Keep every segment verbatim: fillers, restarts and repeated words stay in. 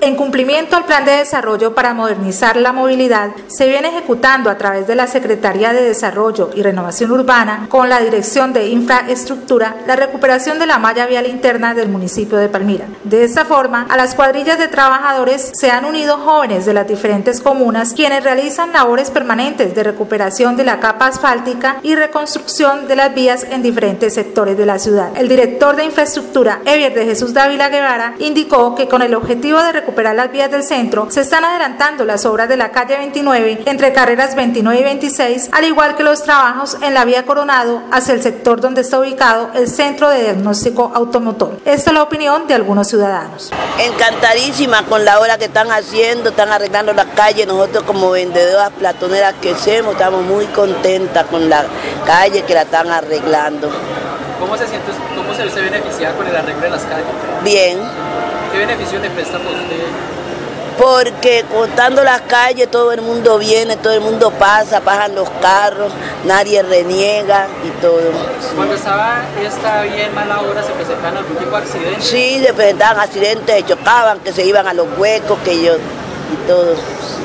En cumplimiento al Plan de Desarrollo para modernizar la movilidad, se viene ejecutando a través de la Secretaría de Desarrollo y Renovación Urbana, con la Dirección de Infraestructura, la recuperación de la malla vial interna del municipio de Palmira. De esta forma, a las cuadrillas de trabajadores se han unido jóvenes de las diferentes comunas, quienes realizan labores permanentes de recuperación de la capa asfáltica y reconstrucción de las vías en diferentes sectores de la ciudad. El director de Infraestructura, Evier de Jesús Dávila Guevara, indicó que con el objetivo de recuperar recuperar las vías del centro, se están adelantando las obras de la calle veintinueve entre carreras veintinueve y veintiséis, al igual que los trabajos en la vía Coronado hacia el sector donde está ubicado el Centro de Diagnóstico Automotor. Esta es la opinión de algunos ciudadanos. Encantadísima con la obra que están haciendo, están arreglando la calle. Nosotros como vendedoras platoneras que somos, estamos muy contentas con la calle que la están arreglando. ¿Cómo se siente, cómo se ve beneficiada con el arreglo de las calles? Bien. ¿Qué beneficio le presta por usted? Porque cortando las calles todo el mundo viene, todo el mundo pasa, pasan los carros, nadie reniega y todo. Cuando estaba esta vía en mala hora, ¿se presentaban algún tipo de accidentes? Sí, se presentaban accidentes, chocaban, que se iban a los huecos, que yo, y todo.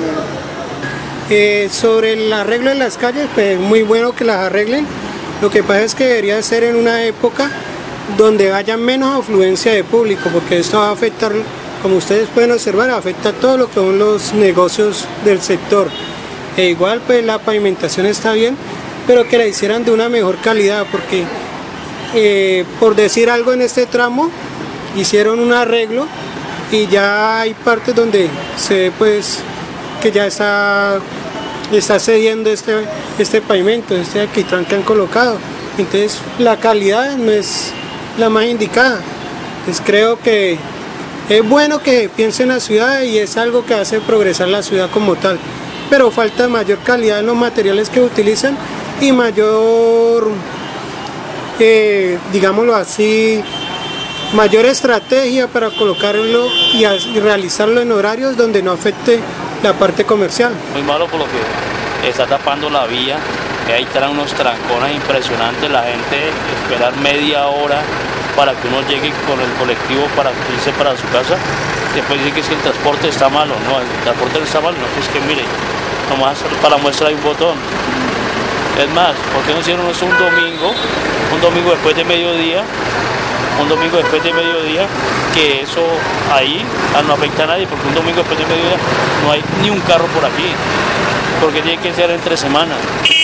Sí. Eh, sobre el arreglo de las calles, pues muy bueno que las arreglen. Lo que pasa es que debería ser en una época donde haya menos afluencia de público, porque esto va a afectar, como ustedes pueden observar, afecta todo lo que son los negocios del sector. E igual pues la pavimentación está bien, pero que la hicieran de una mejor calidad, porque eh, por decir algo en este tramo hicieron un arreglo y ya hay partes donde se ve pues que ya está, está cediendo este, este pavimento, este alquitrán que han colocado. Entonces la calidad no es la más indicada. Entonces creo que es bueno que piensen en la ciudad y es algo que hace progresar la ciudad como tal, pero falta mayor calidad en los materiales que utilizan y mayor, eh, digámoslo así, mayor estrategia para colocarlo y, y realizarlo en horarios donde no afecte la parte comercial. Muy malo por lo que está tapando la vía, que ahí traen unos trancones impresionantes, la gente esperar media hora para que uno llegue con el colectivo para irse para su casa. Después dice que es que el transporte está malo, no, el transporte no está malo, no, es que mire, nomás para la muestra hay un botón. Es más, ¿por qué no hicieron eso un domingo, un domingo después de mediodía, un domingo después de mediodía, que eso ahí no afecta a nadie, porque un domingo después de mediodía no hay ni un carro por aquí, porque tiene que ser entre semanas.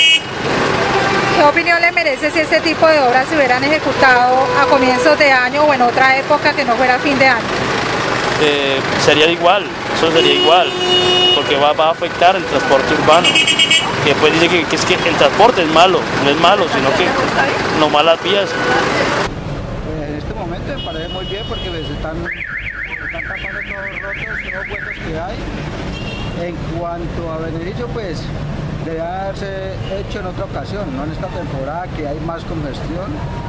¿Qué opinión le merece si este tipo de obras se hubieran ejecutado a comienzos de año o en otra época que no fuera fin de año? Eh, sería igual, eso sería igual, porque va, va a afectar el transporte urbano. Y después dice que, que es que el transporte es malo, no es malo, sino que no malas vías. En este momento me parece muy bien porque se están, están tapando todos los rotos, todos los huecos que hay. En cuanto a beneficio, pues debe haberse hecho en otra ocasión, no en esta temporada que hay más congestión.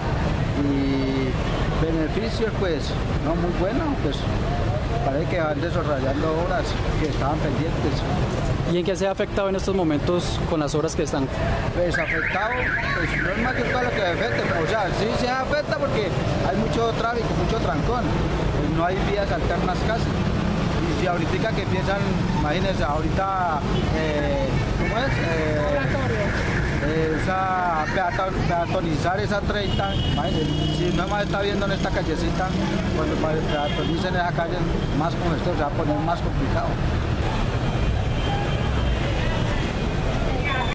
Y beneficios, pues no muy buenos, pues parece que van desarrollando obras que estaban pendientes. ¿Y en qué se ha afectado en estos momentos con las obras que están? Pues afectado, pues no es más que todo lo que afecta, o sea, sí se afecta porque hay mucho tráfico, mucho trancón, pues no hay vías alternas casi. Y si ahorita que empiezan, imagínense, ahorita, eh, ¿cómo es? Eh, esa, peaton, peatonizar esa treinta, imagínense, si no más está viendo en esta callecita, cuando peatonicen esa calle, más con esto se va a poner más complicado.